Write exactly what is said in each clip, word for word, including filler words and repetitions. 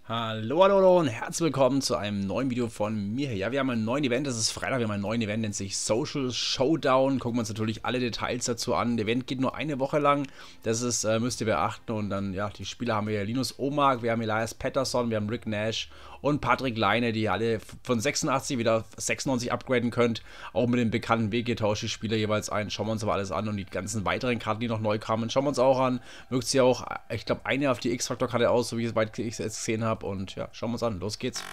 Hallo, hallo, hallo und herzlich willkommen zu einem neuen Video von mir hier. Ja, wir haben einen neuen Event, es ist Freitag, wir haben einen neuen Event, nennt sich Social Showdown. Gucken wir uns natürlich alle Details dazu an. Das Event geht nur eine Woche lang, das ist, äh, müsst ihr beachten. Und dann, ja, die Spieler haben wir hier Linus Omark, wir haben Elias Pettersson, wir haben Rick Nash und Patrick Laine, die alle von sechsundachtzig wieder auf sechsundneunzig upgraden könnt. Auch mit dem bekannten Weg tauscht die Spieler jeweils ein. Schauen wir uns aber alles an und die ganzen weiteren Karten, die noch neu kamen, schauen wir uns auch an. Wirkt sie auch, ich glaube, eine auf die X-Factor-Karte aus, so wie ich es weit ich jetzt gesehen habe. Und ja, schauen wir uns an. Los geht's.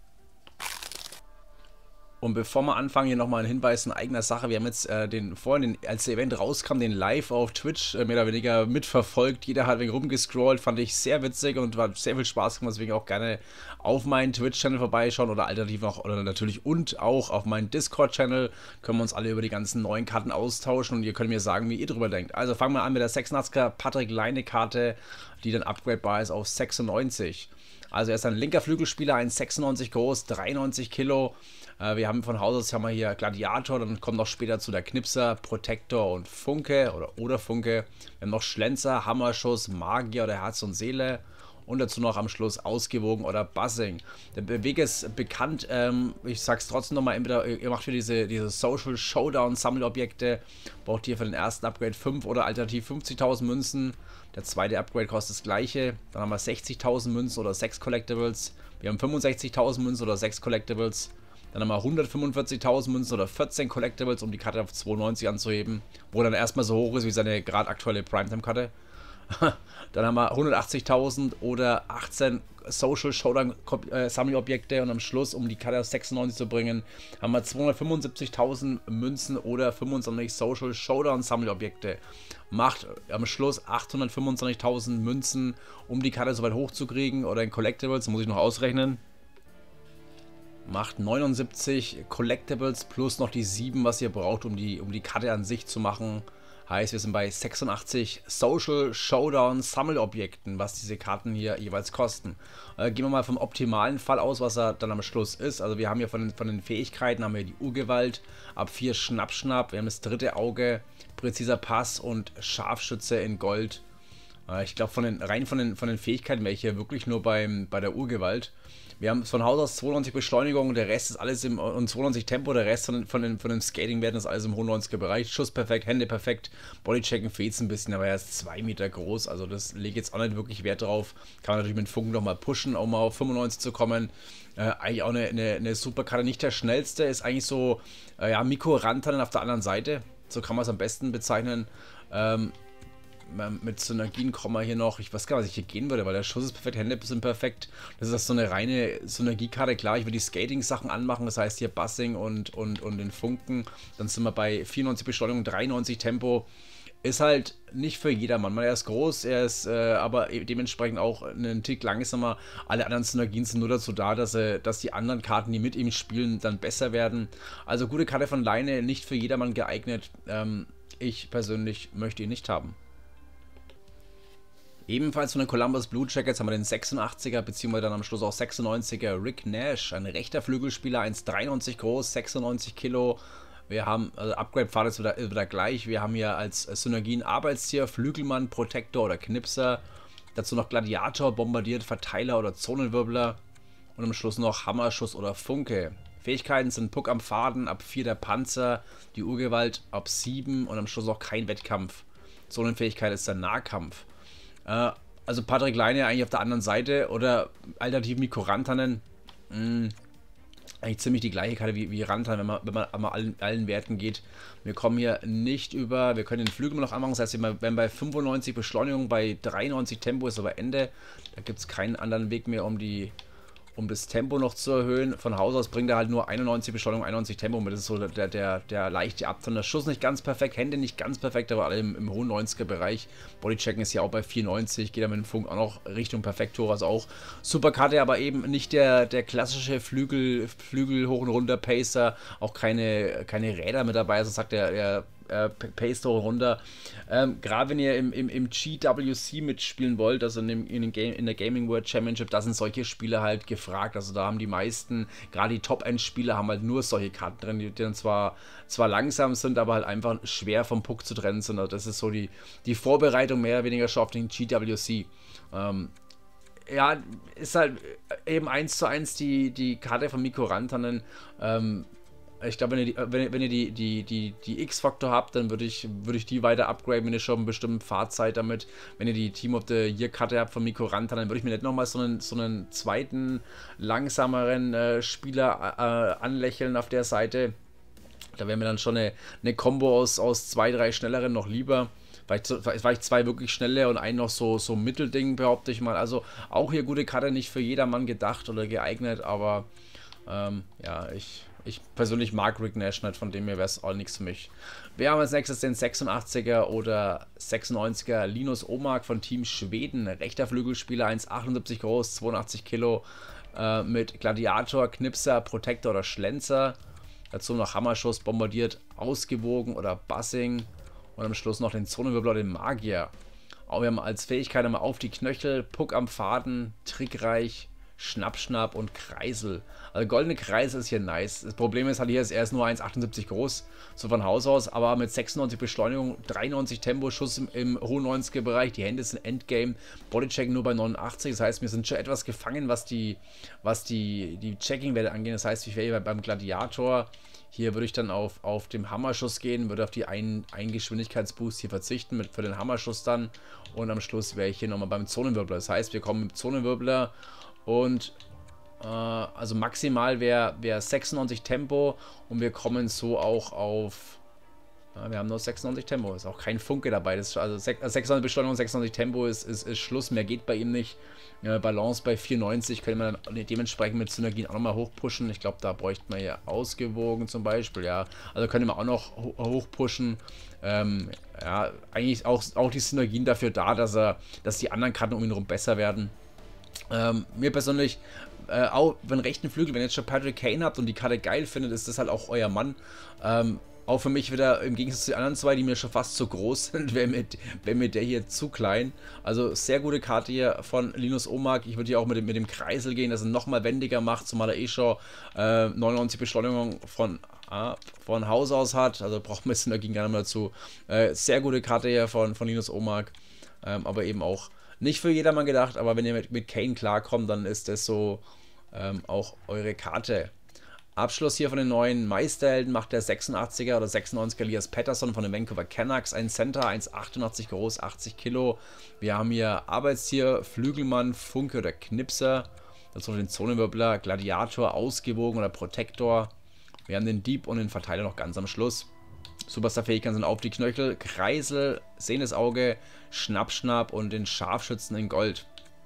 Und bevor wir anfangen, hier nochmal ein Hinweis in eigener Sache. Wir haben jetzt äh, den vorhin, den, als der Event rauskam, den live auf Twitch äh, mehr oder weniger mitverfolgt. Jeder hat wegen rumgescrollt, fand ich sehr witzig und war sehr viel Spaß gemacht. Deswegen auch gerne auf meinen Twitch-Channel vorbeischauen oder alternativ noch, oder natürlich und auch auf meinen Discord-Channel. Können wir uns alle über die ganzen neuen Karten austauschen und ihr könnt mir sagen, wie ihr drüber denkt. Also fangen wir an mit der sechsundachtziger Patrick Laine-Karte, die dann upgradebar ist auf sechsundneunzig. Also er ist ein linker Flügelspieler, eins Komma sechsundneunzig groß, dreiundneunzig Kilo. Äh, wir haben von Haus aus haben wir hier Gladiator, dann kommt noch später zu der Knipser, Protector und Funke oder, oder Funke. Wir haben noch Schlenzer, Hammerschuss, Magier oder Herz und Seele. Und dazu noch am Schluss Ausgewogen oder Buzzing. Der Weg ist bekannt, ähm, ich sag's trotzdem nochmal, entweder ihr macht für diese, diese Social Showdown Sammelobjekte, braucht ihr für den ersten Upgrade fünf oder alternativ fünfzigtausend Münzen. Der zweite Upgrade kostet das gleiche. Dann haben wir sechzigtausend Münzen oder sechs Collectibles. Wir haben fünfundsechzigtausend Münzen oder sechs Collectibles. Dann haben wir hundertfünfundvierzigtausend Münzen oder vierzehn Collectibles, um die Karte auf zweiundneunzig anzuheben. Wo dann erstmal so hoch ist wie seine gerade aktuelle Primetime-Karte. Dann haben wir hundertachtzigtausend oder achtzehn Social Showdown äh, Sammelobjekte und am Schluss, um die Karte auf sechsundneunzig zu bringen, haben wir zweihundertfünfundsiebzigtausend Münzen oder fünfundzwanzig Social Showdown Sammelobjekte. Macht am Schluss achthundertfünfundzwanzigtausend Münzen, um die Karte so weit hoch zu kriegen, oder in Collectibles, muss ich noch ausrechnen. Macht neunundsiebzig Collectibles plus noch die sieben, was ihr braucht, um die, um die Karte an sich zu machen. Heißt, wir sind bei sechsundachtzig Social Showdown Sammelobjekten, was diese Karten hier jeweils kosten. Äh, gehen wir mal vom optimalen Fall aus, was er dann am Schluss ist. Also wir haben hier von den, von den Fähigkeiten haben wir die Urgewalt, ab vier Schnapp Schnapp, wir haben das dritte Auge, präziser Pass und Scharfschütze in Gold. Äh, ich glaube, von den, rein von den, von den Fähigkeiten wäre ich hier wirklich nur beim, bei der Urgewalt. Wir haben von Haus aus zweiundneunzig Beschleunigung, der Rest ist alles im, und zweiundneunzig Tempo, der Rest von, von den, von den Skating-Werten ist alles im hohen neunziger Bereich. Schuss perfekt, Hände perfekt, Bodychecken fehlt es ein bisschen, aber er ist zwei Meter groß, also das lege ich jetzt auch nicht wirklich Wert drauf. Kann man natürlich mit Funken nochmal pushen, um mal auf fünfundneunzig zu kommen. Äh, eigentlich auch eine, eine, eine super Karte, nicht der schnellste, ist eigentlich so, äh, ja, Mikko Rantanen auf der anderen Seite, so kann man es am besten bezeichnen. Ähm, Mit Synergien kommen wir hier noch, ich weiß gar nicht, was ich hier gehen würde, weil der Schuss ist perfekt, Hände sind perfekt. Das ist so eine reine Synergiekarte. Klar, ich würde die Skating-Sachen anmachen, das heißt hier Buzzing und, und, und den Funken. Dann sind wir bei vierundneunzig Beschleunigung, dreiundneunzig Tempo. Ist halt nicht für jedermann. Er ist groß, er ist äh, aber dementsprechend auch einen Tick langsamer. Alle anderen Synergien sind nur dazu da, dass, er, dass die anderen Karten, die mit ihm spielen, dann besser werden. Also gute Karte von Laine, nicht für jedermann geeignet. Ähm, ich persönlich möchte ihn nicht haben. Ebenfalls von den Columbus Blue Jackets haben wir den sechsundachtziger bzw. dann am Schluss auch sechsundneunziger Rick Nash, ein rechter Flügelspieler, eins Komma dreiundneunzig groß, sechsundneunzig Kilo. Wir haben, also Upgrade-Pfad ist wieder, ist wieder gleich, wir haben hier als Synergien Arbeitstier, Flügelmann, Protector oder Knipser, dazu noch Gladiator, Bombardiert, Verteiler oder Zonenwirbler und am Schluss noch Hammerschuss oder Funke. Fähigkeiten sind Puck am Faden, ab vier der Panzer, die Urgewalt ab sieben und am Schluss auch kein Wettkampf. Zonenfähigkeit ist der Nahkampf. Also Patrick Laine eigentlich auf der anderen Seite oder alternativ Mikko Rantanen. Mh, eigentlich ziemlich die gleiche Karte wie, wie Rantanen, wenn man, wenn man an allen, allen Werten geht. Wir kommen hier nicht über, wir können den Flügel noch anmachen, das heißt, wenn bei fünfundneunzig Beschleunigung, bei dreiundneunzig Tempo ist aber Ende. Da gibt es keinen anderen Weg mehr, um die um das Tempo noch zu erhöhen. Von Haus aus bringt er halt nur einundneunzig Beschleunigung, einundneunzig Tempo mit. Das ist so der, der, der leichte Abturn. Der Schuss nicht ganz perfekt, Hände nicht ganz perfekt, aber alle im, im hohen neunziger Bereich. Bodychecken ist ja auch bei vierundneunzig, geht er mit dem Funk auch noch Richtung Perfekt-Tor, also auch super Karte, aber eben nicht der, der klassische Flügel, Flügel hoch und runter Pacer, auch keine, keine Räder mit dabei, also sagt der, der äh, Pace hoch und runter. Ähm, Gerade wenn ihr im, im, im G W C mitspielen wollt, also in, dem, in, den Game, in der Gaming World Championship, da sind solche Spiele halt gefragt. Also da haben die meisten, gerade die Top-End-Spieler, haben halt nur solche Karten drin, die dann zwar, zwar langsam sind, aber halt einfach schwer vom Puck zu trennen sind. Also das ist so die, die Vorbereitung mehr oder weniger schon auf den G W C. Ähm, ja, ist halt eben eins zu eins die, die Karte von Mikko Rantanen. Ähm, ich glaube, wenn ihr die, wenn, wenn ihr die, die, die, die X-Faktor habt, dann würde ich, würd ich die weiter upgraden, wenn ihr schon eine bestimmte Fahrzeit damit. Wenn ihr die Team of the Year-Karte habt von Mikko Rantanen, dann würde ich mir nicht nochmal so einen, so einen zweiten, langsameren äh, Spieler äh, anlächeln auf der Seite. Da wäre mir dann schon eine, eine Kombo aus, aus zwei, drei schnelleren noch lieber. Vielleicht, vielleicht zwei wirklich schnelle und ein noch so, so Mittelding, behaupte ich mal. Also auch hier gute Karte, nicht für jedermann gedacht oder geeignet, aber ähm, ja, ich, ich persönlich mag Rick Nash nicht, von dem her wäre es auch nichts für mich. Wir haben als nächstes den sechsundachtziger oder sechsundneunziger Linus Omark von Team Schweden. Rechter Flügelspieler, eins Komma achtundsiebzig groß, zweiundachtzig Kilo, äh, mit Gladiator, Knipser, Protector oder Schlenzer. Dazu noch Hammerschuss, bombardiert, ausgewogen oder Buzzing. Und am Schluss noch den Zonenwirbler, den Magier. Auch wir haben als Fähigkeit einmal auf die Knöchel, Puck am Faden, trickreich, Schnapp, Schnapp und Kreisel. Also goldene Kreisel ist hier nice. Das Problem ist halt hier, ist er ist nur eins Komma achtundsiebzig groß, so von Haus aus, aber mit sechsundneunzig Beschleunigung, dreiundneunzig Tempo, Schuss im, im hohen neunziger Bereich, die Hände sind Endgame, Bodycheck nur bei neunundachtzig, das heißt, wir sind schon etwas gefangen, was die, was die, die Checking-Werte angeht. Das heißt, ich wäre hier beim Gladiator. Hier würde ich dann auf, auf den Hammerschuss gehen, würde auf die einen Geschwindigkeitsboost hier verzichten mit, für den Hammerschuss dann. Und am Schluss wäre ich hier nochmal beim Zonenwirbler. Das heißt, wir kommen mit Zonenwirbler und äh, also maximal wäre wär sechsundneunzig Tempo und wir kommen so auch auf... Ja, wir haben nur sechsundneunzig Tempo, ist auch kein Funke dabei. Das ist also sechsundneunzig Beschleunigung, sechsundneunzig Tempo ist, ist, ist Schluss, mehr geht bei ihm nicht. Äh, Balance bei vierundneunzig können wir dann dementsprechend mit Synergien auch nochmal hochpushen. Ich glaube, da bräuchte man ja ausgewogen zum Beispiel, ja. Also können wir auch noch ho hochpushen. Ähm, ja, eigentlich auch, auch die Synergien dafür da, dass er, dass die anderen Karten um ihn herum besser werden. Ähm, mir persönlich, äh, auch wenn rechten Flügel, wenn ihr jetzt schon Patrick Kane habt und die Karte geil findet, ist das halt auch euer Mann. Ähm, Auch für mich wieder, im Gegensatz zu den anderen zwei, die mir schon fast zu groß sind, wäre mir, wär mir der hier zu klein. Also sehr gute Karte hier von Linus Omark. Ich würde hier auch mit dem, mit dem Kreisel gehen, dass er nochmal wendiger macht, zumal er eh schon äh, neunundneunzig Beschleunigung von, ah, von Haus aus hat. Also braucht man Synergien gar nicht mehr dazu. Äh, sehr gute Karte hier von, von Linus Omark. Ähm, aber eben auch nicht für jedermann gedacht. Aber wenn ihr mit, mit Kane klarkommt, dann ist das so ähm, auch eure Karte. Abschluss hier von den neuen Meisterhelden macht der sechsundachtziger oder sechsundneunziger Elias Pettersson von den Vancouver Canucks. Ein Center, eins Komma achtundachtzig groß, achtzig Kilo. Wir haben hier Arbeitstier, Flügelmann, Funke oder Knipser. Dazu noch den Zonenwirbler, Gladiator, Ausgewogen oder Protector. Wir haben den Dieb und den Verteiler noch ganz am Schluss. Superstar-Fähigkeiten sind auf die Knöchel, Kreisel, Sehendes Auge, Schnapp, Schnapp und den Scharfschützen in Gold.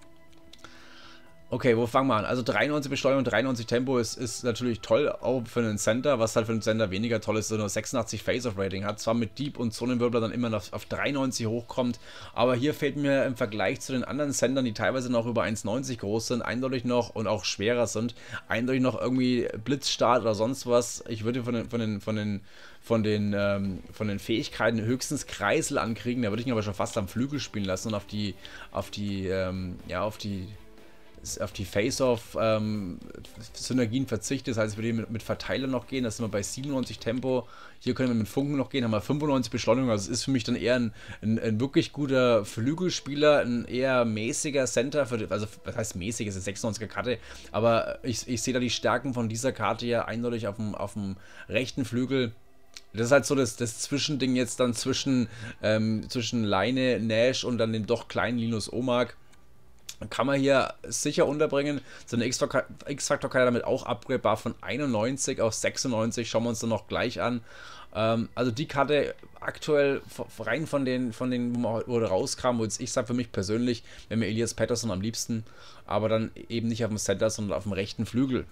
Okay, wo fangen wir an? Also dreiundneunzig Beschleunigung, dreiundneunzig Tempo ist, ist natürlich toll, auch für einen Center, was halt für einen Center weniger toll ist, so nur sechsundachtzig Face-Off-Rating hat. Zwar mit Dieb und Zonenwirbler dann immer noch auf dreiundneunzig hochkommt, aber hier fehlt mir im Vergleich zu den anderen Centern, die teilweise noch über eins Komma neunzig groß sind, eindeutig noch und auch schwerer sind, eindeutig noch irgendwie Blitzstart oder sonst was. Ich würde von den, von den, von den, von den, ähm, von den Fähigkeiten höchstens Kreisel ankriegen, da würde ich ihn aber schon fast am Flügel spielen lassen und auf die, auf die, ähm, ja, auf die auf die Face-Off-Synergien ähm, verzichtet. Das heißt, ich würde mit, mit Verteiler noch gehen. Das sind wir bei siebenundneunzig Tempo. Hier können wir mit Funken noch gehen. Haben wir fünfundneunzig Beschleunigung. Also es ist für mich dann eher ein, ein, ein wirklich guter Flügelspieler, ein eher mäßiger Center. Für die, also, was heißt mäßig? Es ist eine sechsundneunziger Karte. Aber ich, ich sehe da die Stärken von dieser Karte ja eindeutig auf dem, auf dem rechten Flügel. Das ist halt so das, das Zwischending jetzt dann zwischen, ähm, zwischen Leine, Nash und dann dem doch kleinen Linus Omark. Kann man hier sicher unterbringen. So eine X-Factor kann ja damit auch upgradebar von einundneunzig auf sechsundneunzig. Schauen wir uns dann noch gleich an. Ähm, also die Karte aktuell rein von den, von den wo er rauskam, wo jetzt ich sage für mich persönlich, wäre mir Elias Pettersson am liebsten. Aber dann eben nicht auf dem Center, sondern auf dem rechten Flügel.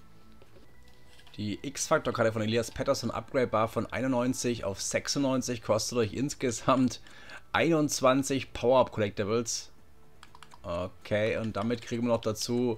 Die X-Factor-Karte von Elias Pettersson upgradebar von einundneunzig auf sechsundneunzig. Kostet euch insgesamt einundzwanzig Power-Up Collectibles. Okay, und damit kriegen wir noch dazu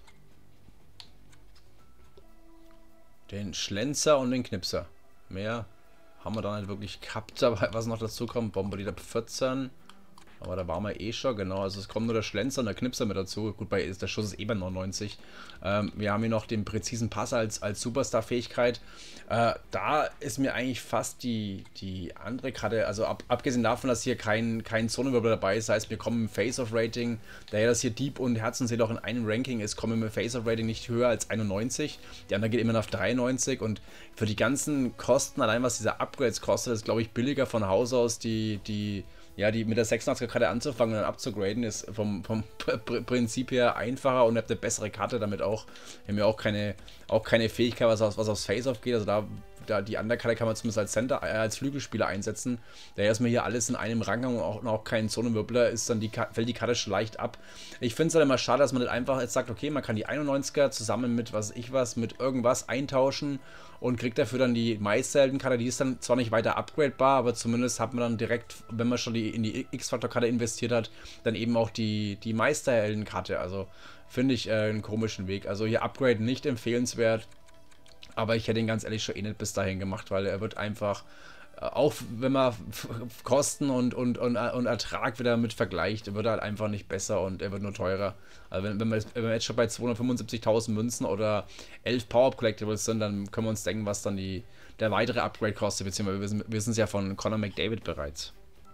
den Schlenzer und den Knipser. Mehr haben wir dann halt wirklich gehabt, aber was noch dazu kommt, Bombardier ab vierzehn. Aber da waren wir eh schon, genau. Also es kommt nur der Schlenzer und der Knipser mit dazu. Gut, bei, der Schuss ist eh bei neunundneunzig. Ähm, wir haben hier noch den präzisen Pass als, als Superstar-Fähigkeit. Äh, da ist mir eigentlich fast die, die andere Karte, also ab, abgesehen davon, dass hier kein, kein Zonenwirbel dabei ist, das heißt, wir kommen im Face-Off-Rating, daher das hier Dieb und Herzenseele auch in einem Ranking ist, kommen wir im Face-Off-Rating nicht höher als einundneunzig. Die andere geht immer noch auf dreiundneunzig und für die ganzen Kosten, allein was diese Upgrades kostet, ist glaube ich billiger von Haus aus, die, die ja, die mit der sechsundachtziger Karte anzufangen und dann abzugraden, ist vom, vom Prinzip her einfacher und ihr habt eine bessere Karte damit auch. Wir haben ja auch keine, auch keine Fähigkeit, was, was aufs Face-Off geht. Also da, da die Underkarte kann man zumindest als Center, äh, als Flügelspieler einsetzen. Daher ist mir hier alles in einem Rang und auch, und auch kein Zonenwirbler, ist dann die, fällt die Karte schon leicht ab. Ich finde es halt immer schade, dass man nicht einfach jetzt sagt, okay, man kann die einundneunziger zusammen mit was ich was, mit irgendwas eintauschen und kriegt dafür dann die Meisterheldenkarte. Die ist dann zwar nicht weiter upgradebar, aber zumindest hat man dann direkt, wenn man schon die, in die X-Factor-Karte investiert hat, dann eben auch die, die Meisterheldenkarte. Also finde ich äh, einen komischen Weg. Also hier Upgrade nicht empfehlenswert, aber ich hätte ihn ganz ehrlich schon eh nicht bis dahin gemacht, weil er wird einfach, äh, auch wenn man Kosten und, und, und, und Ertrag wieder mit vergleicht, wird er halt einfach nicht besser und er wird nur teurer. Also wenn, wenn, wir, wenn wir jetzt schon bei zweihundertfünfundsiebzigtausend Münzen oder elf Power-Up Collectibles sind, dann können wir uns denken, was dann die, der weitere Upgrade kostet, beziehungsweise wir wissen, wir wissen es ja von Conor McDavid bereits.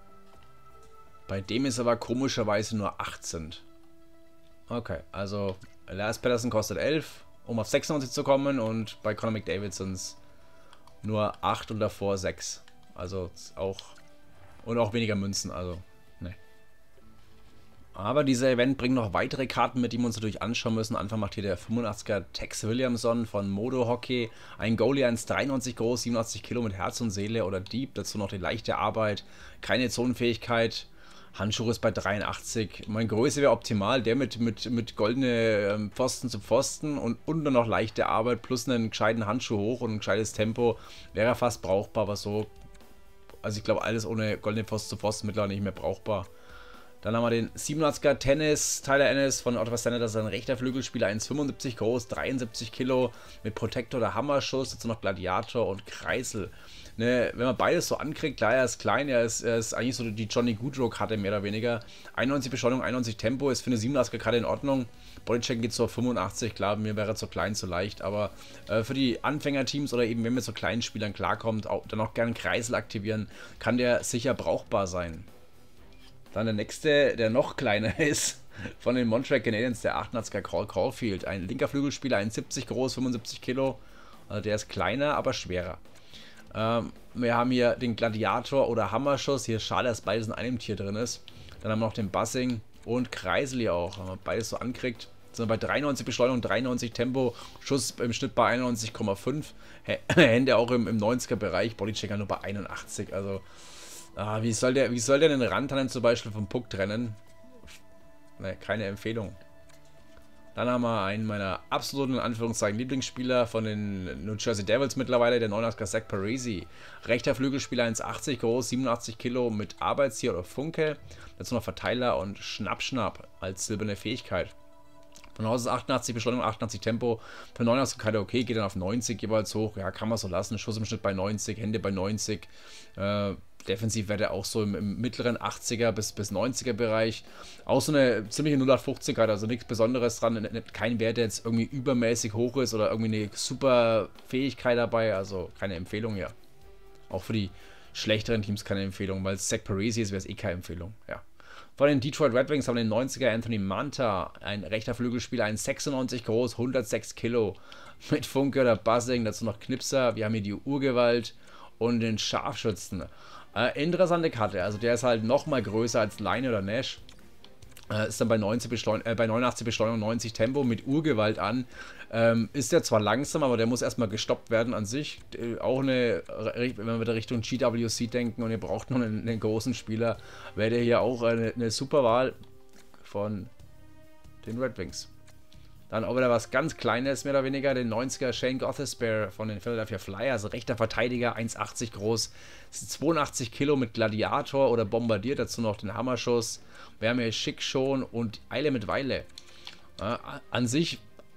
Bei dem ist aber komischerweise nur achtzehn. Okay, also Lars Patterson kostet elf, um auf sechsundneunzig zu kommen, und bei Conor McDavid sind es nur acht und davor sechs. Also auch, und auch weniger Münzen, also ne. Aber dieser Event bringt noch weitere Karten mit, die wir uns natürlich anschauen müssen. Anfang macht hier der fünfundachtziger Tex Williamson von Modo Hockey. Ein Goalie, eins Komma dreiundneunzig groß, siebenundachtzig Kilo mit Herz und Seele oder Dieb. Dazu noch die leichte Arbeit, keine Zonenfähigkeit. Handschuh ist bei dreiundachtzig. Meine Größe wäre optimal. Der mit, mit, mit goldene Pfosten zu Pfosten und, und dann noch leichte Arbeit plus einen gescheiten Handschuh hoch und ein gescheites Tempo wäre fast brauchbar, aber so. Also ich glaube, alles ohne goldene Pfosten zu Pfosten mittlerweile nicht mehr brauchbar. Dann haben wir den siebenundachtziger Tennis, Tyler Ennis von Ottawa Senators, das ist ein rechter Flügelspieler, eins Komma fünfundsiebzig groß, dreiundsiebzig Kilo, mit Protector oder Hammerschuss, dazu noch Gladiator und Kreisel. Ne, wenn man beides so ankriegt, klar, er ist klein, er ist, er ist eigentlich so die Johnny Gaudreau-Karte mehr oder weniger. einundneunzig Beschleunigung, einundneunzig Tempo, ist für eine siebenundachtziger Karte in Ordnung. Bodycheck geht so auf fünfundachtzig, klar, mir wäre zu klein, zu leicht, aber äh, für die Anfängerteams oder eben wenn man mit so kleinen Spielern klarkommt, auch, dann auch gerne Kreisel aktivieren, kann der sicher brauchbar sein. Dann der nächste, der noch kleiner ist, von den Montreal Canadiens, der achtundachtziger Cole Caulfield. Ein linker Flügelspieler, eins Komma siebzig groß, fünfundsiebzig Kilo. Also der ist kleiner, aber schwerer. Ähm, wir haben hier den Gladiator oder Hammerschuss. Hier schade, dass beides in einem Tier drin ist. Dann haben wir noch den Buzzing und Kreisli auch. Wenn man beides so ankriegt, sind wir bei dreiundneunzig Beschleunigung, dreiundneunzig Tempo, Schuss im Schnitt bei einundneunzig Komma fünf. Hände auch im, im neunziger Bereich, Bodychecker nur bei einundachtzig. Also, ah, wie soll der, wie soll der den Rantanen zum Beispiel vom Puck trennen? Ne, keine Empfehlung. Dann haben wir einen meiner absoluten, in Anführungszeichen, Lieblingsspieler von den New Jersey Devils mittlerweile, der neunundachtziger Zach Parise. Rechter Flügelspieler, eins Komma achtzig groß, siebenundachtzig Kilo mit Arbeitstier oder Funke. Dazu noch Verteiler und Schnapp-Schnapp als silberne Fähigkeit. Von Haus ist achtundachtzig Beschleunigung, achtundachtzig Tempo. Für neunundachtzig Karte okay, geht dann auf neunzig jeweils hoch. Ja, kann man so lassen. Schuss im Schnitt bei neunzig, Hände bei neunzig. Äh, defensiv wäre der auch so im, im mittleren achtziger bis, bis neunziger Bereich. Auch so eine ziemliche null acht fünfzig Karte, also nichts Besonderes dran. Kein Wert, der jetzt irgendwie übermäßig hoch ist oder irgendwie eine super Fähigkeit dabei. Also keine Empfehlung, ja. Auch für die schlechteren Teams keine Empfehlung, weil es Zach Parise ist, wäre es eh keine Empfehlung, ja. Von den Detroit Red Wings haben wir den neunziger Anthony Manta, ein rechter Flügelspieler, eins Komma sechsundneunzig groß, hundertsechs Kilo, mit Funke oder Buzzing, dazu noch Knipser, wir haben hier die Urgewalt und den Scharfschützen. Äh, interessante Karte, also der ist halt nochmal größer als Line oder Nash. Äh, ist dann bei, neunzig Beschleun äh, bei neunundachtzig Beschleunigung, neunzig Tempo mit Urgewalt an. Ähm, ist der zwar langsam, aber der muss erstmal gestoppt werden an sich. Äh, auch eine, wenn wir wieder Richtung G W C denken und ihr braucht noch einen, einen großen Spieler, wäre der hier auch eine, eine super Wahl von den Red Wings. Dann auch wieder was ganz Kleines, mehr oder weniger, den neunziger Shane Gothisbehere von den Philadelphia Flyers, rechter Verteidiger, eins Komma achtzig groß, zweiundachtzig Kilo mit Gladiator oder Bombardier, dazu noch den Hammerschuss, Wärme schick schon und Eile mit Weile. Ja, an sich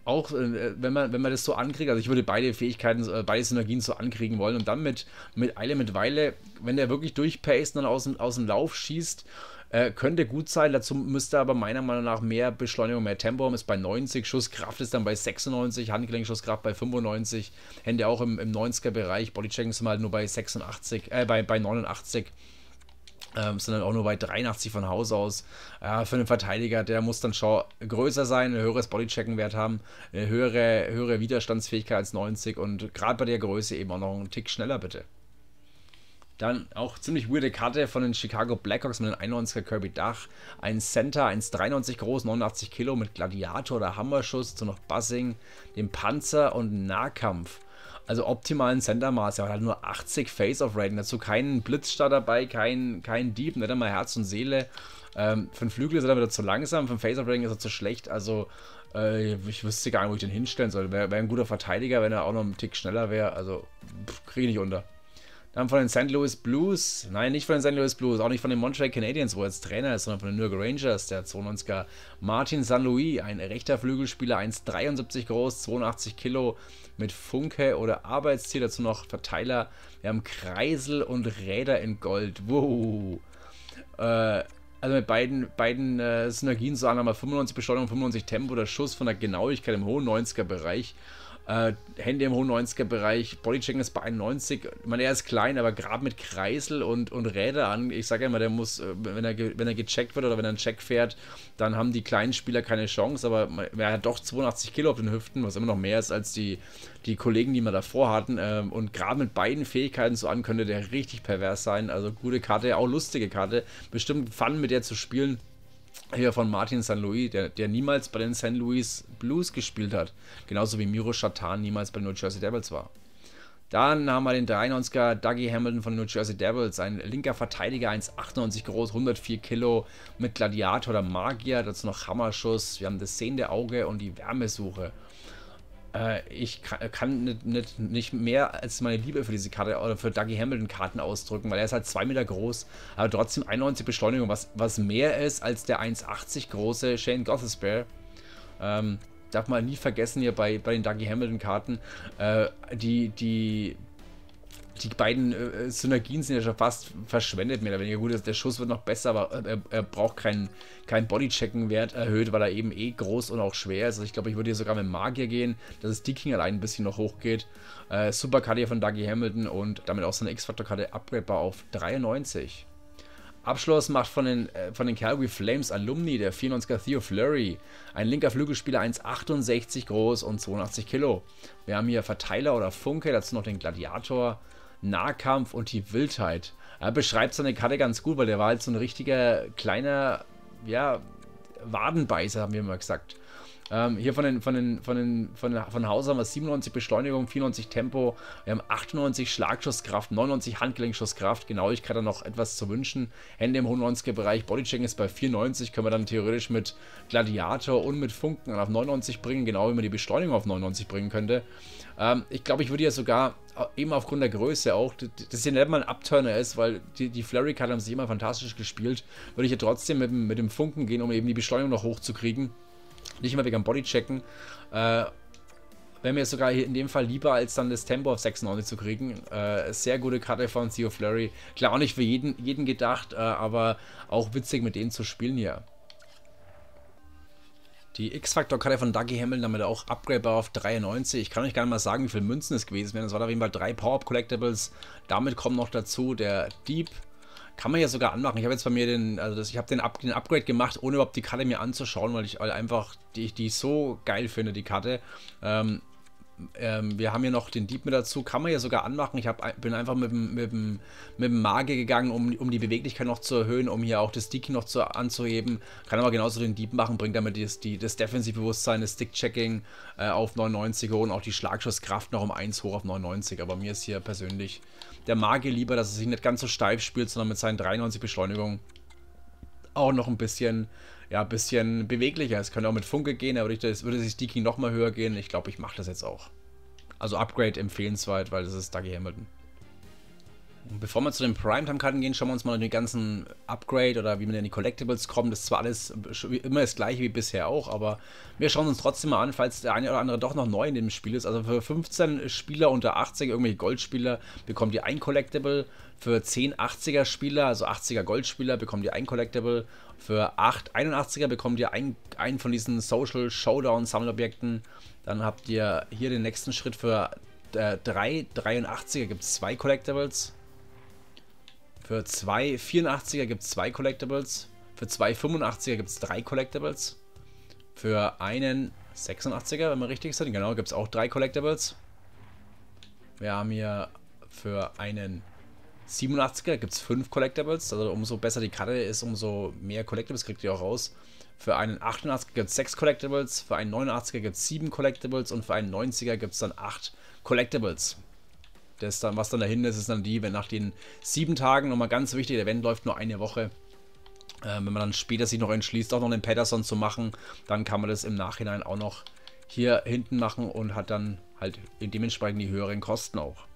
auch, äh, wenn man, wenn man das so ankriegt, also ich würde beide Fähigkeiten, äh, beide Synergien so ankriegen wollen und dann mit, mit Eile, mit Weile, wenn der wirklich durchpaced und dann aus dem, aus dem Lauf schießt, äh, könnte gut sein. Dazu müsste aber meiner Meinung nach mehr Beschleunigung, mehr Tempo haben, ist bei neunzig, Schusskraft ist dann bei sechsundneunzig, Handgelenkschusskraft bei fünfundneunzig, Hände auch im, im neunziger-Bereich, Bodychecking sind halt nur bei sechsundachtzig, äh, bei, bei neunundachtzig. Ähm, sondern auch nur bei dreiundachtzig von Haus aus. Ja, für einen Verteidiger, der muss dann schon größer sein, ein höheres Bodychecking-Wert haben, eine höhere, höhere Widerstandsfähigkeit als neunzig und gerade bei der Größe eben auch noch einen Tick schneller, bitte. Dann auch ziemlich weirde Karte von den Chicago Blackhawks mit einem einundneunziger Kirby Dach. Ein Center, eins Komma dreiundneunzig groß, neunundachtzig Kilo mit Gladiator oder Hammerschuss, zu noch Buzzing, dem Panzer und Nahkampf. Also optimalen Centermaß, er hat halt nur achtzig Face-Off-Rating, dazu keinen Blitzstar dabei, kein, kein Dieb, nicht einmal Herz und Seele. Ähm, für den Flügel ist er wieder zu langsam, für den Face-Off-Rating ist er zu schlecht, also äh, ich wüsste gar nicht, wo ich den hinstellen soll. Wäre wär ein guter Verteidiger, wenn er auch noch einen Tick schneller wäre, also kriege ich nicht unter. Dann von den Saint Louis Blues, nein, nicht von den Saint Louis Blues, auch nicht von den Montreal Canadiens, wo er jetzt Trainer ist, sondern von den New York Rangers, der zweiundneunziger Martin Saint Louis, ein rechter Flügelspieler, eins Komma dreiundsiebzig groß, zweiundachtzig Kilo, mit Funke oder Arbeitsziel, dazu noch Verteiler. Wir haben Kreisel und Räder in Gold, wow. Äh, also mit beiden, beiden äh, Synergien so an, haben wir fünfundneunzig Beschleunigung, fünfundneunzig Tempo, der Schuss von der Genauigkeit im hohen neunziger-Bereich. Äh, Hände im hohen neunziger-Bereich, Bodychecking ist bei einundneunzig. Ich meine, er ist klein, aber gerade mit Kreisel und, und Räder an, ich sage ja immer, der muss, wenn er, wenn er gecheckt wird oder wenn er einen Check fährt, dann haben die kleinen Spieler keine Chance, aber er hat doch zweiundachtzig Kilo auf den Hüften, was immer noch mehr ist als die, die Kollegen, die wir davor hatten. Ähm, und gerade mit beiden Fähigkeiten so an, könnte der richtig pervers sein. Also gute Karte, auch lustige Karte. Bestimmt Fun mit der zu spielen. Hier von Martin Saint Louis, der, der niemals bei den Saint Louis Blues gespielt hat. Genauso wie Miro Shatan niemals bei den New Jersey Devils war. Dann haben wir den dreiundneunziger Dougie Hamilton von den New Jersey Devils. Ein linker Verteidiger, eins Komma achtundneunzig groß, hundertvier Kilo, mit Gladiator oder Magier. Dazu noch Hammerschuss. Wir haben das sehende Auge und die Wärmesuche. Ich kann nicht, nicht, nicht mehr als meine Liebe für diese Karte oder für Dougie Hamilton Karten ausdrücken, weil er ist halt zwei Meter groß, aber trotzdem einundneunzig Beschleunigung, was, was mehr ist als der eins Komma achtzig große Shane Gostisbehere. Ähm, darf man nie vergessen hier bei, bei den Dougie Hamilton Karten, äh, die, die, die beiden äh, Synergien sind ja schon fast verschwendet, mehr oder weniger. Gut, der Schuss wird noch besser, aber er, er braucht keinen kein Bodychecken-Wert erhöht, weil er eben eh groß und auch schwer ist. Also ich glaube, ich würde hier sogar mit Magier gehen, dass das Deking allein ein bisschen noch hochgeht. Äh, super Karte hier von Dougie Hamilton und damit auch seine X-Factor-Karte upgradebar auf dreiundneunzig. Abschluss macht von den, äh, von den Calgary Flames Alumni der vierundneunziger Theo Fleury. Ein linker Flügelspieler, eins Komma achtundsechzig groß und zweiundachtzig Kilo. Wir haben hier Verteiler oder Funke, dazu noch den Gladiator, Nahkampf und die Wildheit. Er beschreibt seine Karte ganz gut, weil der war halt so ein richtiger kleiner, ja, Wadenbeißer, haben wir immer gesagt. Ähm, hier von den, von den, von den, von, den, von Haus haben wir siebenundneunzig Beschleunigung, vierundneunzig Tempo, wir haben achtundneunzig Schlagschusskraft, neunundneunzig Handgelenkschusskraft, Genauigkeit dann noch etwas zu wünschen. Hände im hohen neunziger-Bereich, Bodychecking ist bei vierundneunzig, können wir dann theoretisch mit Gladiator und mit Funken auf neunundneunzig bringen, genau wie man die Beschleunigung auf neunundneunzig bringen könnte. Ähm, ich glaube, ich würde ja sogar, eben aufgrund der Größe auch, dass hier nicht mal ein Upturner ist, weil die, die Flurry-Karten haben sich immer fantastisch gespielt, würde ich ja trotzdem mit, mit dem Funken gehen, um eben die Beschleunigung noch hochzukriegen. Nicht immer wegen am Bodychecken. Äh, Wäre mir sogar hier in dem Fall lieber, als dann das Tempo auf sechsundneunzig zu kriegen. Äh, sehr gute Karte von Theo Fleury. Klar, auch nicht für jeden, jeden gedacht, äh, aber auch witzig mit denen zu spielen hier. Die X-Factor-Karte von Dougie Hamilton, damit auch upgradebar auf dreiundneunzig. Ich kann euch gar nicht mal sagen, wie viele Münzen es gewesen wären. Es waren auf jeden Fall drei Power-Up-Collectibles. Damit kommen noch dazu der Dieb. Kann man ja sogar anmachen. Ich habe jetzt bei mir den, also das, ich habe den, Up, den Upgrade gemacht, ohne überhaupt die Karte mir anzuschauen, weil ich einfach die, die so geil finde, die Karte. Ähm, ähm, wir haben hier noch den Dieb mit dazu. Kann man ja sogar anmachen. Ich hab, bin einfach mit dem, mit dem, mit dem Magier gegangen, um, um die Beweglichkeit noch zu erhöhen, um hier auch das Sticky noch zu, anzuheben. Kann aber genauso den Dieb machen, bringt damit das, die, das Defensivbewusstsein, das Stick-Checking äh, auf neunundneunzig und auch die Schlagschusskraft noch um eins hoch auf neunundneunzig. Aber mir ist hier persönlich der Magier lieber, dass er sich nicht ganz so steif spielt, sondern mit seinen dreiundneunzig Beschleunigungen auch noch ein bisschen, ja, ein bisschen beweglicher. Es könnte auch mit Funke gehen, aber würde, würde sich Sticky noch mal höher gehen. Ich glaube, ich mache das jetzt auch. Also Upgrade empfehlenswert, weil das ist Dougie Hamilton. Und bevor wir zu den Primetime-Karten gehen, schauen wir uns mal die ganzen Upgrade oder wie man in die Collectibles kommt. Das ist zwar alles immer das gleiche wie bisher auch, aber wir schauen uns trotzdem mal an, falls der eine oder andere doch noch neu in dem Spiel ist. Also für fünfzehn Spieler unter achtzig, irgendwelche Goldspieler, bekommt ihr ein Collectible. Für zehn achtziger Spieler, also achtziger Goldspieler, bekommt ihr ein Collectible. Für acht einundachtziger bekommt ihr ein, einen von diesen Social Showdown Sammelobjekten. Dann habt ihr hier den nächsten Schritt für äh, drei dreiundachtziger gibt es zwei Collectibles. Für zwei vierundachtziger gibt es zwei Collectibles. Für zwei fünfundachtziger gibt es drei Collectibles. Für einen sechsundachtziger, wenn wir richtig sind, genau, gibt es auch drei Collectibles. Wir haben hier für einen siebenundachtziger gibt es fünf Collectibles. Also umso besser die Karte ist, umso mehr Collectibles kriegt ihr auch raus. Für einen achtundachtziger gibt es sechs Collectibles. Für einen neunundachtziger gibt es sieben Collectibles. Und für einen neunziger gibt es dann acht Collectibles. Das dann, was dann dahinter ist, ist dann die, wenn nach den sieben Tagen, nochmal ganz wichtig, der Event läuft nur eine Woche. Äh, wenn man dann später sich noch entschließt, auch noch einen Patterson zu machen, dann kann man das im Nachhinein auch noch hier hinten machen und hat dann halt dementsprechend die höheren Kosten auch.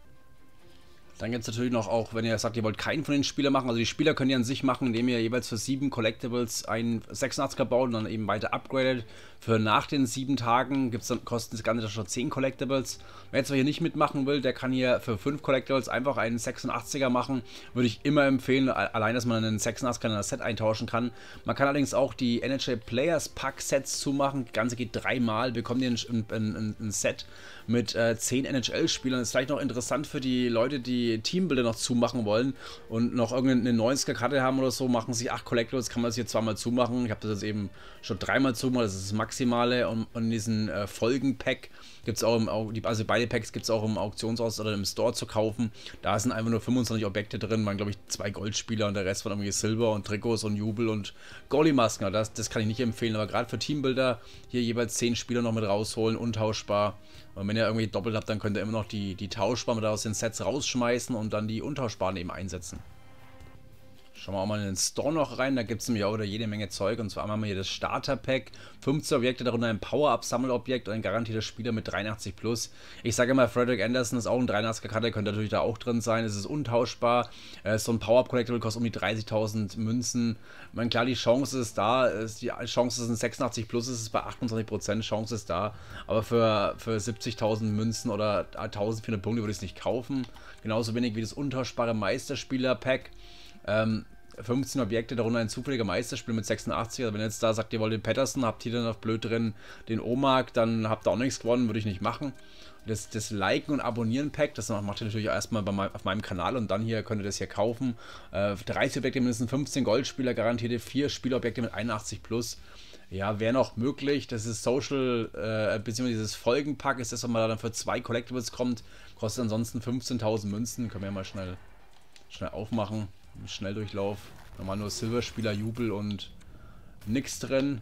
Dann gibt es natürlich noch auch, wenn ihr sagt, ihr wollt keinen von den Spielern machen, also die Spieler könnt ihr an sich machen, indem ihr jeweils für sieben Collectibles einen sechsundachtziger baut und dann eben weiter upgradet. Für nach den sieben Tagen gibt's dann, kosten das Ganze schon zehn Collectibles. Wer jetzt hier nicht mitmachen will, der kann hier für fünf Collectibles einfach einen sechsundachtziger machen. Würde ich immer empfehlen, allein, dass man einen sechsundachtziger in das Set eintauschen kann. Man kann allerdings auch die N H L Players Pack Sets zumachen. Das Ganze geht dreimal, bekommt ihr ein, ein, ein, ein Set mit äh, zehn N H L-Spielern. Das ist vielleicht noch interessant für die Leute, die Teambilder noch zumachen wollen und noch irgendeine neunziger-Karte haben oder so, machen sich acht Collectibles, kann man das hier zweimal zumachen. Ich habe das jetzt eben schon dreimal zugemacht, das ist das Maximale. Und, und in diesen äh, Folgen-Pack gibt es auch, im, also beide Packs gibt es auch im Auktionshaus oder im Store zu kaufen. Da sind einfach nur fünfundzwanzig Objekte drin, waren glaube ich zwei Goldspieler und der Rest von irgendwie Silber und Trikots und Jubel und Goalie-Masken. Das, das kann ich nicht empfehlen, aber gerade für Teambilder hier jeweils zehn Spieler noch mit rausholen, untauschbar. Und wenn ihr irgendwie doppelt habt, dann könnt ihr immer noch die, die tauschbaren aus den Sets rausschmeißen und dann die untauschbaren eben einsetzen. Schauen wir auch mal in den Store noch rein, da gibt es nämlich auch wieder jede Menge Zeug. Und zwar haben wir hier das Starter-Pack, fünfzehn Objekte, darunter ein Power-Up-Sammelobjekt und ein garantierter Spieler mit dreiundachtzig plus. Ich sage immer, Frederick Anderson ist auch ein dreiundachtziger-Karte, könnte natürlich da auch drin sein. Es ist untauschbar, äh, so ein Power-Up-Collectible kostet um die dreißigtausend Münzen. Ich meine, klar, die Chance ist da, ist die Chance ist ein sechsundachtzig plus, ist es bei achtundzwanzig Prozent, Chance ist da. Aber für, für siebzigtausend Münzen oder eintausendvierhundert Punkte würde ich es nicht kaufen. Genauso wenig wie das untauschbare Meisterspieler-Pack. Ähm, fünfzehn Objekte, darunter ein zufälliger Meisterspiel mit sechsundachtzig. Also wenn ihr jetzt da sagt, ihr wollt den Patterson, habt ihr dann noch blöd drin den O-Mark, dann habt ihr auch nichts gewonnen, würde ich nicht machen. Das, das Liken und Abonnieren Pack, das macht ihr natürlich erstmal bei mein, auf meinem Kanal und dann hier könnt ihr das hier kaufen. Äh, dreißig Objekte mindestens fünfzehn Goldspieler, garantierte vier Spielobjekte mit einundachtzig plus. Ja, wäre noch möglich. Das ist Social, äh, beziehungsweise dieses Folgenpack ist das, wenn man dann für zwei Collectibles kommt, kostet ansonsten fünfzehntausend Münzen. Können wir mal schnell, schnell aufmachen. Schnelldurchlauf. Normal nur Silberspieler, Jubel und nix drin.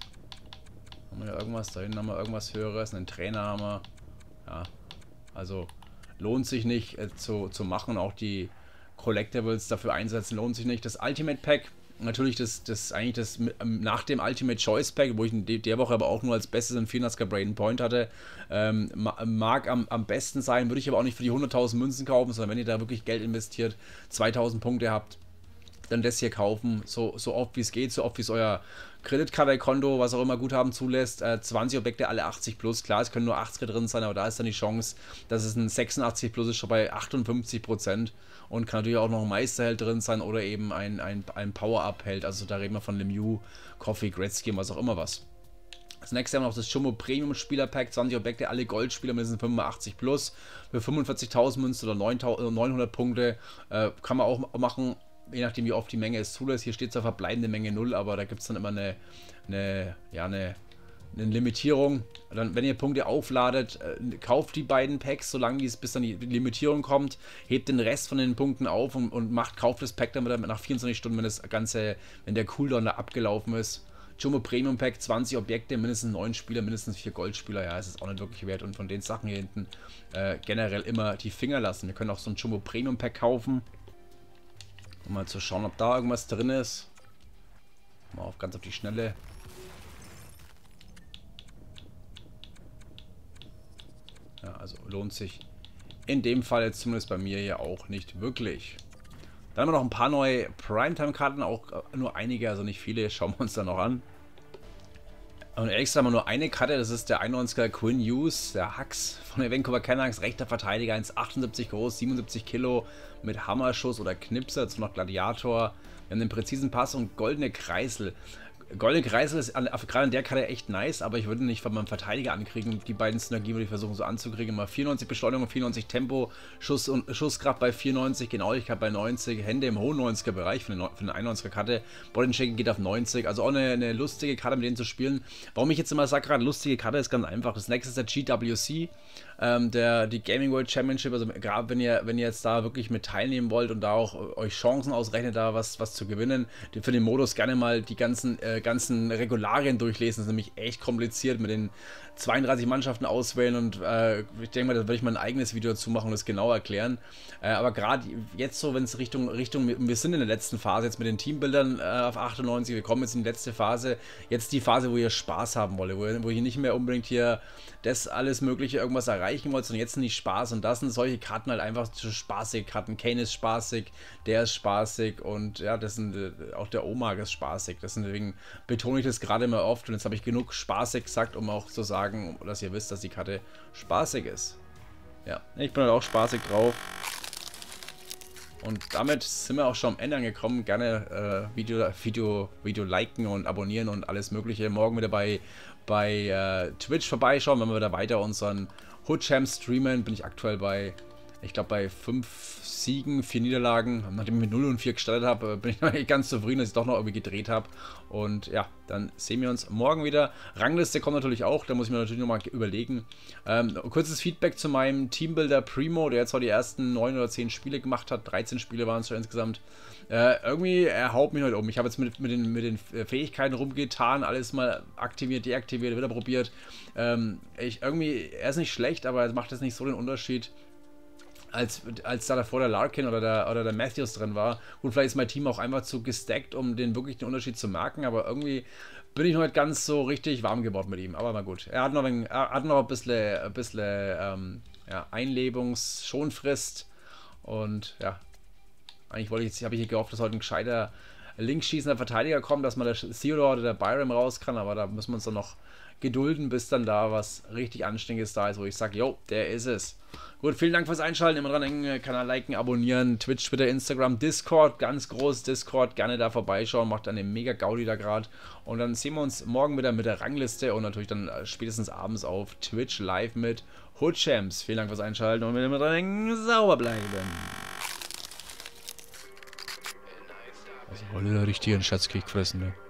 Haben wir ja irgendwas? Da hinten haben wir irgendwas Höheres. Einen Trainer haben wir. Ja, also lohnt sich nicht äh, zu, zu machen. Auch die Collectibles dafür einsetzen lohnt sich nicht. Das Ultimate Pack, natürlich das, das eigentlich das nach dem Ultimate Choice Pack, wo ich in der Woche aber auch nur als Bestes in vierundachtziger Braden Point hatte, ähm, mag am, am besten sein. Würde ich aber auch nicht für die hunderttausend Münzen kaufen, sondern wenn ihr da wirklich Geld investiert, zweitausend Punkte habt, dann das hier kaufen, so, so oft wie es geht, so oft wie es euer Kreditkarte-Konto, was auch immer Guthaben zulässt, äh, zwanzig Objekte, alle achtzig plus, klar, es können nur achtziger drin sein, aber da ist dann die Chance, dass es ein sechsundachtzig plus ist, schon bei achtundfünfzig Prozent und kann natürlich auch noch ein Meisterheld drin sein oder eben ein, ein, ein Power-Up-Held, also da reden wir von Lemieux, Coffee, Gretzky und was auch immer was. Das nächste haben wir noch das Jumbo Premium Spieler Pack, zwanzig Objekte, alle Goldspieler mindestens fünfundachtzig plus, für fünfundvierzigtausend Münzen oder neunhundert Punkte, äh, kann man auch machen, je nachdem wie oft die Menge es zulässt. Hier steht zwar verbleibende Menge null, aber da gibt es dann immer eine, eine, ja, eine, eine Limitierung. Dann, wenn ihr Punkte aufladet, äh, kauft die beiden Packs, solange es bis dann die Limitierung kommt, hebt den Rest von den Punkten auf und, und macht, kauft das Pack dann wieder nach vierundzwanzig Stunden, wenn das Ganze, wenn der Cooldown da abgelaufen ist. Jumbo Premium Pack, zwanzig Objekte, mindestens neun Spieler, mindestens vier Goldspieler, ja, es ist auch nicht wirklich wert und von den Sachen hier hinten äh, generell immer die Finger lassen. Wir können auch so ein Jumbo Premium Pack kaufen. Um mal zu schauen, ob da irgendwas drin ist. Mal auf ganz auf die Schnelle. Ja, also lohnt sich in dem Fall jetzt zumindest bei mir ja auch nicht wirklich. Dann haben wir noch ein paar neue Primetime-Karten, auch nur einige, also nicht viele, schauen wir uns da noch an. Und ehrlich gesagt haben wir nur eine Karte, das ist der einundneunziger Quinn Hughes, der Hux von den Vancouver Canucks, rechter Verteidiger, eins Komma achtundsiebzig groß, siebenundsiebzig Kilo, mit Hammerschuss oder Knipser, dazu noch Gladiator. Wir haben den präzisen Pass und goldene Kreisel. Goldene Kreisel ist an, gerade an der Karte echt nice, aber ich würde nicht von meinem Verteidiger ankriegen. Die beiden Synergien würde ich versuchen so anzukriegen. Mal vierundneunzig Beschleunigung, vierundneunzig Tempo, Schuss und Schusskraft bei vierundneunzig, Genauigkeit bei neunzig, Hände im hohen neunziger Bereich für eine, für eine einundneunziger Karte. Bodychecking geht auf neunzig, also auch eine, eine lustige Karte mit denen zu spielen. Warum ich jetzt immer sage, gerade lustige Karte ist ganz einfach. Das nächste ist der G W C. Ähm, der, die Gaming World Championship, also gerade wenn ihr, wenn ihr jetzt da wirklich mit teilnehmen wollt und da auch euch Chancen ausrechnet, da was, was zu gewinnen, für den Modus gerne mal die ganzen, äh, ganzen Regularien durchlesen. Das ist nämlich echt kompliziert mit den zweiunddreißig Mannschaften auswählen und äh, ich denke mal, da werde ich mal ein eigenes Video dazu machen und das genau erklären. Äh, aber gerade jetzt so, wenn es Richtung, Richtung, wir sind in der letzten Phase jetzt mit den Teambildern äh, auf achtundneunzig, wir kommen jetzt in die letzte Phase, jetzt die Phase, wo ihr Spaß haben wollt, wo, wo ihr nicht mehr unbedingt hier das alles mögliche irgendwas erreichen wollt, sondern jetzt nicht Spaß und das sind solche Karten halt einfach so spaßige Karten. Kane ist spaßig, der ist spaßig und ja, das sind äh, auch der Omag ist spaßig, deswegen betone ich das gerade immer oft und jetzt habe ich genug spaßig gesagt, um auch zu sagen, dass ihr wisst, dass die Karte spaßig ist. Ja, ich bin halt auch spaßig drauf. Und damit sind wir auch schon am Ende angekommen. Gerne äh, Video, Video, Video liken und abonnieren und alles mögliche. Morgen wieder bei, bei äh, Twitch vorbeischauen, wenn wir wieder weiter unseren Hood Champs streamen. Bin ich aktuell bei, ich glaube bei fünf Siegen, vier Niederlagen. Nachdem ich mit null und vier gestartet habe, bin ich noch nicht ganz zufrieden, dass ich doch noch irgendwie gedreht habe. Und ja, dann sehen wir uns morgen wieder. Rangliste kommt natürlich auch, da muss ich mir natürlich nochmal überlegen. Ähm, kurzes Feedback zu meinem Teambuilder Primo, der jetzt auch die ersten neun oder zehn Spiele gemacht hat. dreizehn Spiele waren es schon insgesamt. Äh, irgendwie, er haut mich heute um. Ich habe jetzt mit, mit, den, mit den Fähigkeiten rumgetan, alles mal aktiviert, deaktiviert, wieder probiert. Ähm, ich, irgendwie, er ist nicht schlecht, aber er macht jetzt nicht so den Unterschied, als, als da davor der Larkin oder der, oder der Matthews drin war. Gut, vielleicht ist mein Team auch einfach zu gestackt, um den wirklich den Unterschied zu merken, aber irgendwie bin ich noch nicht ganz so richtig warm geworden mit ihm. Aber mal gut. Er hat noch ein, er hat noch ein bisschen, ein bisschen ähm, ja, Einlebungsschonfrist und ja, eigentlich wollte ich jetzt, habe ich hier gehofft, dass heute ein gescheiter linksschießender Verteidiger kommt, dass mal der Theodore oder der Byram raus kann, aber da müssen wir uns dann noch gedulden, bis dann da was richtig Anständiges da ist, wo ich sage, jo, der ist es. Gut, vielen Dank fürs Einschalten, immer dran denken, Kanal liken, abonnieren, Twitch, Twitter, Instagram, Discord, ganz groß Discord, gerne da vorbeischauen, macht eine mega Gaudi da gerade und dann sehen wir uns morgen wieder mit der Rangliste und natürlich dann spätestens abends auf Twitch live mit Hood Champs. Vielen Dank fürs Einschalten und immer dran denken, sauber bleiben. Also, Holle, richtig einen Schatzkick fressen, ne?